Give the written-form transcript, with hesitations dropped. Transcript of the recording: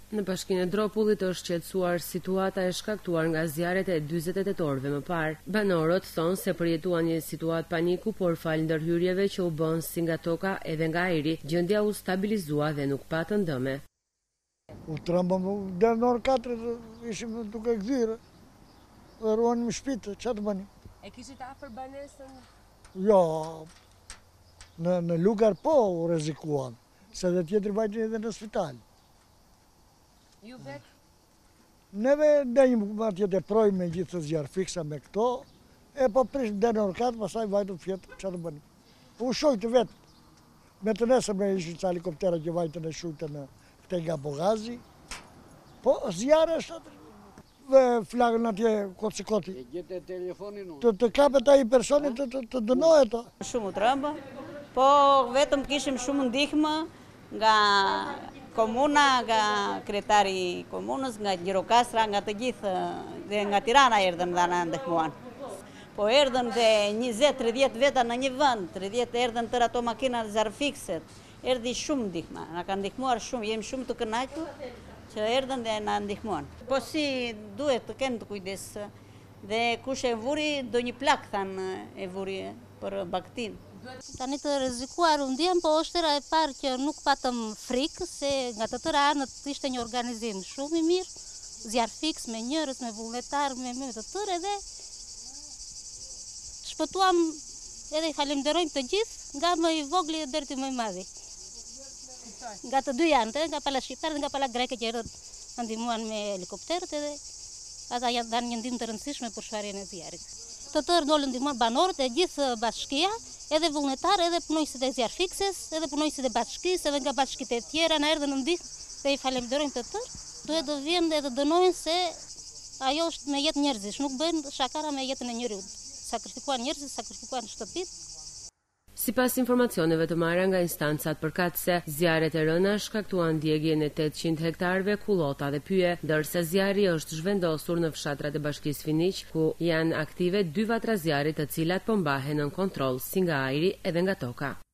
Në bashkinë e Dropullit është qetësuar situata e shkaktuar nga zjarret e 48 orëve më parë. Banorët thonë se përjetuan një situatë paniku, por fal ndërhyrjeve që u bën si nga toka edhe nga ajri, gjendja u stabilizua dhe nuk patën dëme. U trembëm deri në orë 4 ishim duke gdhirë. Dhe ruanim shpitë, që të bëni? E kishit afër banesën? Jo, në lugar po u rrezikuan, se dhe tjetër vajtin edhe në spital. Ju vetë? Neve denjëm atje të projmë me gjithë të zjarë fiksa me këto, e po prishmë dhe në orë 4, pasaj vajtën fjetë, që të bëni? U shojtë vetë, me të nesër me ishin që helikoptera që vajtën e shujtë në këte nga Bogazi, po zjarë është atë, dhe flagën atje koti. E gjete telefonin unë? Të kapet ai personit të dënohet to. Shumë trëmbë, po vetëm kishim shumë ndihmë nga komuna, nga kretari komunës, nga Gjirokastra, nga të gjithë, dhe nga Tirana erdhën dhe na ndihmuan. Po erdhën dhe 20-30 veta në një vend, 30 erdhën tërë ato makina zarfikset, erdhi shumë ndihma, na ka ndihmuar shumë, jemi shumë të kënaqur që erdhën dhe na ndihmuan. Po si duhet të kenë të kujdes, dhe kush e vuri, do një plak thanë e vuri për baktin. Tani të rrezikuar u ndjem, po është era e parë që nuk patëm frikë, se nga të tëra anët ishte një organizim shumë i mirë, zjarr fiks me njerëz, me vullnetar, me të tërë, edhe shpëtuam, edhe i falenderojmë të gjithë, nga më i vogli deri te më i madhi. Nga të dy janë, nga pala shqiptar dhe nga pala greke që erdhën na ndihmuan me helikopterët, edhe ata janë dhënë një ndihmë të rëndësishme për shfarjen e zjarrit. Të tërë dolën ndihmuan banorët e gjithë bashkia, edhe vullnetar, edhe punojësit e zjarr fikses, edhe punojësit e bashkisë, edhe nga bashkitë e tjera na erdhën në ndihmë dhe i falenderojmë të tërë. Duhet të vinë dhe të dënojnë se ajo është me jetë njerëzish, nuk bëjnë shakara me jetën e njeriu. Sakrifikuan njerëzit, sakrifikuan shtëpitë. Sipas informacioneve të marra nga instancat përkatëse, zjarret e rëna shkaktuan djegjen e 800 hektarëve kullota dhe pyje, ndërsa zjarri është zhvendosur në fshatrat e bashkisë Finiq, ku janë aktive 2 vatra zjarri të cilat po mbahen nën kontroll si nga ajri edhe nga toka.